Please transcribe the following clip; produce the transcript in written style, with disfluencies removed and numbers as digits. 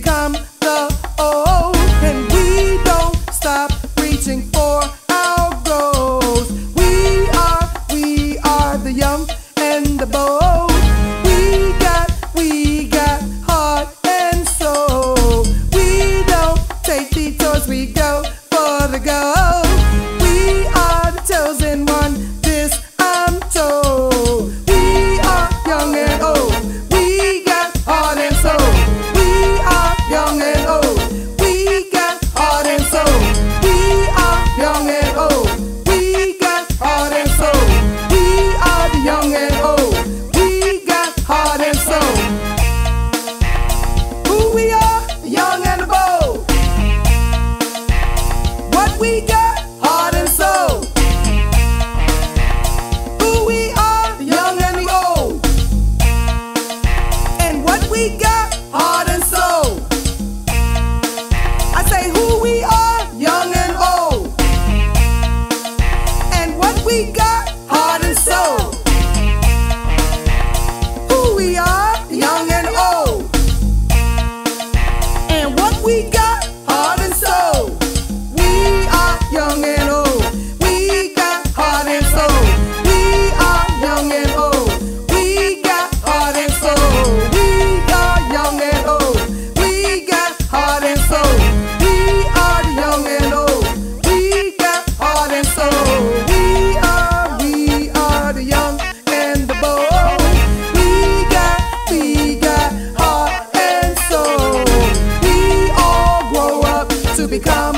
become the old, and we don't stop reaching for our goals. We are the young and the bold. We got heart and soul. We don't take detours, we go for the goal. We are the chosen one, this I'm told. We are young and old. We got heart and soul. We are young and old. We got heart and soul. We are young and old. We got heart and soul. We are the young and old. We got heart and soul. Who we are, the young and the bold. What we got, heart and soul. Who we are, the young and the old. And what we got, heart and soul. I say who we are, young and old. And what we got, heart and soul. Who we are, young and old. And what we got, heart and soul. We are young and old. We got heart and soul. We are young and old. We got heart and soul. We are young and old. We got heart and soul. We are the young and old. We got heart and soul. We are the young and the bold. We got heart and soul. We all grow up to become